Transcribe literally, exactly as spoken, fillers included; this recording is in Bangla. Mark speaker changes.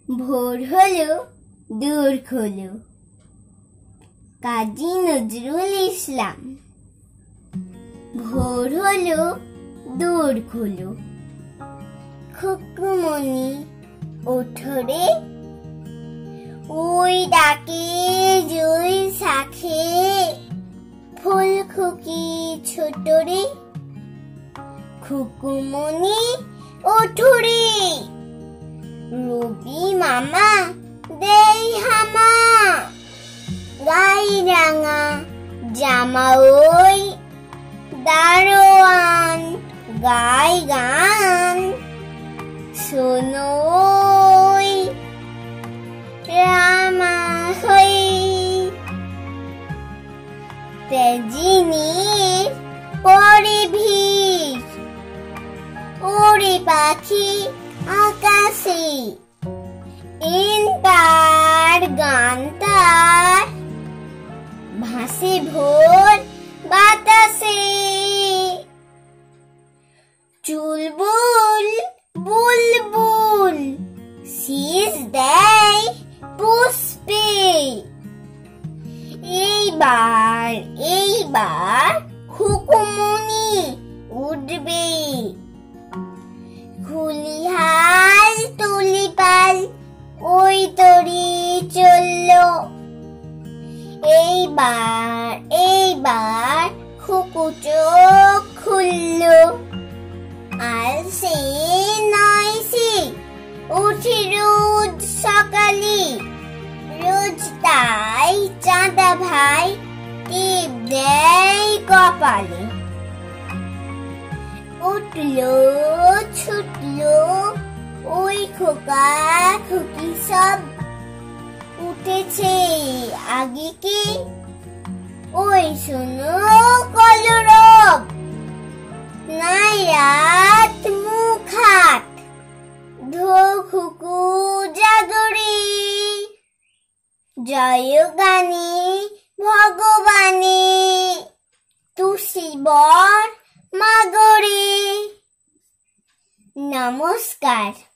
Speaker 1: ভোর হলো দোর খোলো। কাজী নজরুল ইসলাম। ভোর হলো দোর খোলো, খুকুমনি ওঠরে, ওই ডাকে জুই শাখে, ফুল খুকি ছোটরে, খুকুমনি ওঠরে, রবি মামা দেই হামা, গাই রাঙা জামা ওই, দারোয়ান গাই গান, শোনো ওই রামা হই, তেজিনীর পরে ভিড়, ওরে পাখি আকাশে, ইন তার গান তার, ভাসে ভোর বাতাসে, চুলবুল বুলবুল শীষ দেয় পুষ্পে, এইবার এইবার খুকুমনি উঠবে, খুলিহাল তুলিপাল ওই তরি চললো, এইবার এইবার খুকু চোখ খুললো, আলসে নয়সে উঠি রোজ সকালে, রোজ তাই চাঁদা ভাই টিপ দেয় কপালে, উঠলো ছুটলো ওই খোকা খুকি সব, উঠেছে আগে কি ওই শোনো কলরব, নাই রাত মুখ হাত ধো খুকু জাগরে, জয় গানে ভগবানে তুষি বর মাগরে। নমস্কার।